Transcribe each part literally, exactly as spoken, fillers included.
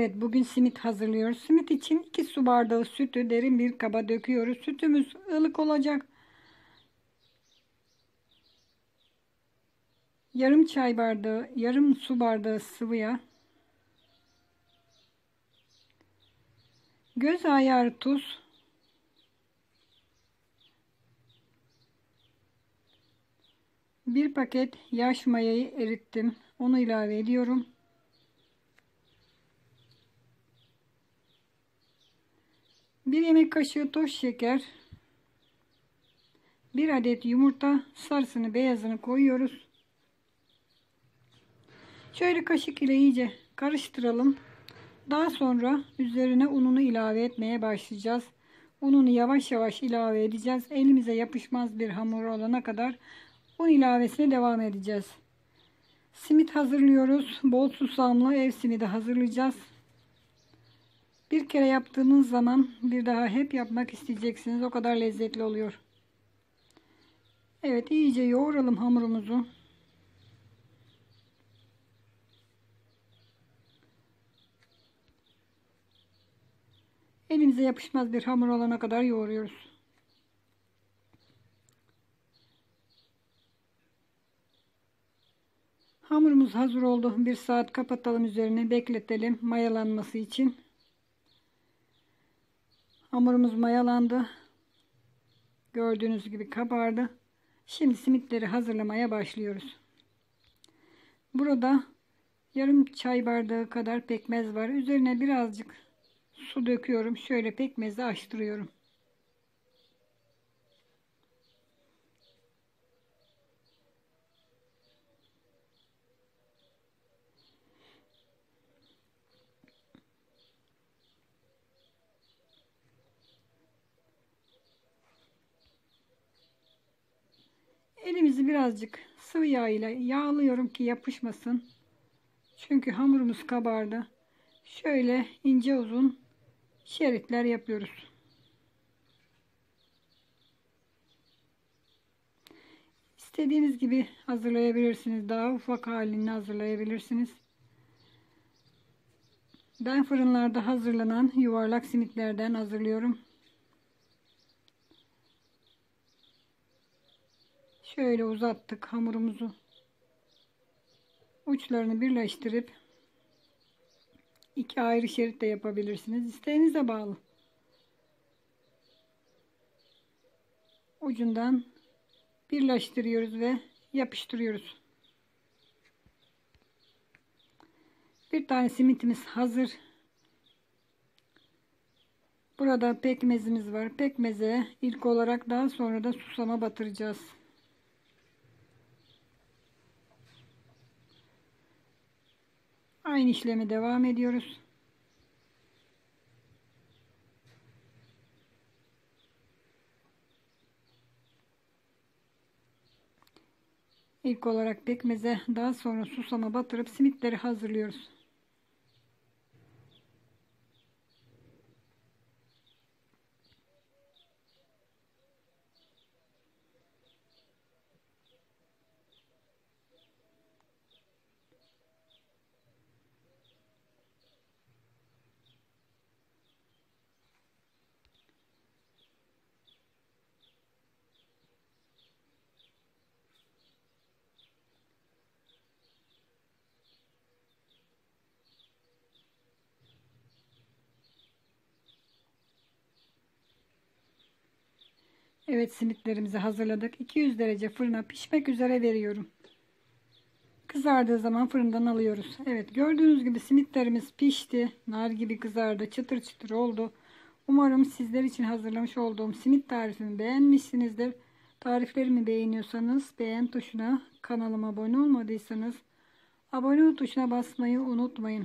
Evet, bugün simit hazırlıyoruz. Simit için iki su bardağı sütü derin bir kaba döküyoruz. Sütümüz ılık olacak. Yarım çay bardağı, yarım su bardağı sıvı yağ. Göz ayarı tuz. Bir paket yaş mayayı erittim. Onu ilave ediyorum. Bir yemek kaşığı toz şeker. Bir adet yumurta sarısını beyazını koyuyoruz. Şöyle kaşık ile iyice karıştıralım. Daha sonra üzerine ununu ilave etmeye başlayacağız. Ununu yavaş yavaş ilave edeceğiz. Elimize yapışmaz bir hamur olana kadar un ilavesine devam edeceğiz. Simit hazırlıyoruz. Bol susamlı ev simidi hazırlayacağız. Bir kere yaptığınız zaman bir daha hep yapmak isteyeceksiniz. O kadar lezzetli oluyor. Evet, iyice yoğuralım hamurumuzu. Elimize yapışmaz bir hamur olana kadar yoğuruyoruz. Hamurumuz hazır oldu. Bir saat kapatalım, üzerine bekletelim mayalanması için. Hamurumuz mayalandı. Gördüğünüz gibi kabardı. Şimdi simitleri hazırlamaya başlıyoruz. Burada yarım çay bardağı kadar pekmez var. Üzerine birazcık su döküyorum. Şöyle pekmezi açtırıyorum. Elimizi birazcık sıvı yağ ile yağlıyorum ki yapışmasın. Çünkü hamurumuz kabardı. Şöyle ince uzun şeritler yapıyoruz. İstediğiniz gibi hazırlayabilirsiniz. Daha ufak halini hazırlayabilirsiniz. Ben fırınlarda hazırlanan yuvarlak simitlerden hazırlıyorum. Şöyle uzattık hamurumuzu. Uçlarını birleştirip iki ayrı şerit de yapabilirsiniz. İsteğinize bağlı. Ucundan birleştiriyoruz ve yapıştırıyoruz. Bir tane simitimiz hazır. Burada pekmezimiz var. Pekmeze ilk olarak, daha sonra da susama batıracağız. Aynı işlemi devam ediyoruz. İlk olarak pekmeze, daha sonra susama batırıp simitleri hazırlıyoruz. Evet, simitlerimizi hazırladık. iki yüz derece fırına pişmek üzere veriyorum. Kızardığı zaman fırından alıyoruz. Evet, gördüğünüz gibi simitlerimiz pişti. Nar gibi kızardı. Çıtır çıtır oldu. Umarım sizler için hazırlamış olduğum simit tarifimi beğenmişsinizdir. Tariflerimi beğeniyorsanız beğen tuşuna, kanalıma abone olmadıysanız abone ol tuşuna basmayı unutmayın.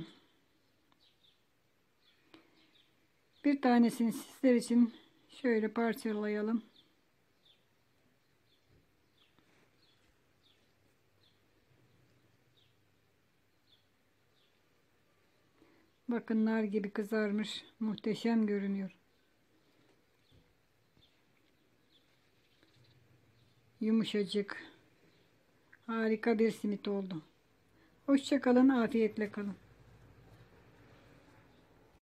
Bir tanesini sizler için şöyle parçalayalım. Bakın, nar gibi kızarmış. Muhteşem görünüyor. Yumuşacık. Harika bir simit oldu. Hoşça kalın, afiyetle kalın.